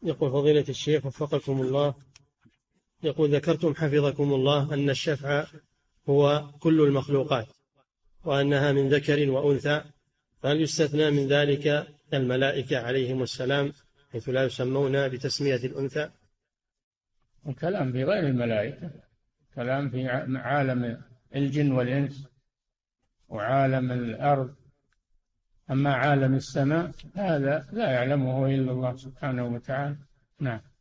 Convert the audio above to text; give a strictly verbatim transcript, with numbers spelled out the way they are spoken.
يقول فضيلة الشيخ وفقكم الله، يقول ذكرتم حفظكم الله أن الشفع هو كل المخلوقات وأنها من ذكر وأنثى، فهل يستثنى من ذلك الملائكة عليهم السلام حيث لا يسمون بتسمية الأنثى؟ الكلام في غير الملائكة، كلام في عالم الجن والإنس وعالم الأرض. أما عالم السماء هذا لا يعلمه إلا الله سبحانه وتعالى. نعم.